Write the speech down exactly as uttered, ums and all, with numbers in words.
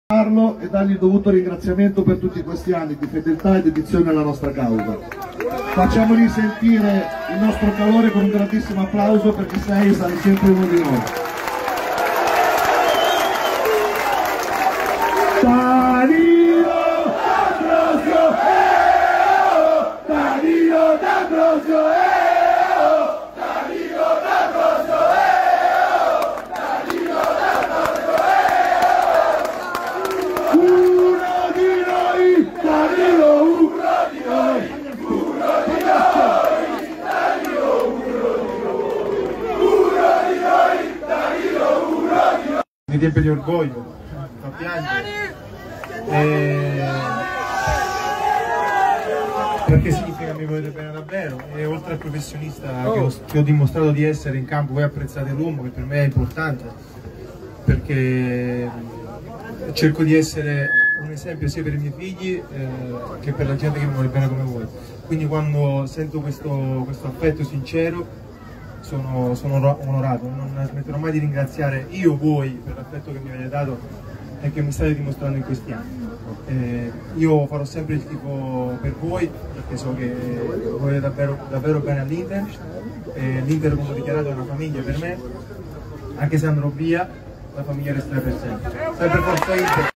e dargli il dovuto ringraziamento per tutti questi anni di fedeltà e dedizione alla nostra causa. Facciamogli sentire il nostro calore con un grandissimo applauso, perché sei e sarai sempre uno di noi. Danilo D'Ambrosio, eh, Danilo D'Ambrosio, eh. Mi riempie di orgoglio, mi fa piangere, e... perché significa che mi volete bene davvero, e oltre al professionista che ho, che ho dimostrato di essere in campo, voi apprezzate l'uomo, che per me è importante, perché cerco di essere un esempio sia per i miei figli eh, che per la gente che mi vuole bene come voi. Quindi quando sento questo, questo affetto sincero sono, sono onorato, non smetterò mai di ringraziare io voi per l'affetto che mi avete dato e che mi state dimostrando in questi anni. Eh, io farò sempre il tifo per voi, perché so che volete davvero, davvero bene all'Inter. Eh, L'Inter, come ho dichiarato, è una famiglia per me, anche se andrò via, la famiglia resterà per sempre. Sempre forza Inter!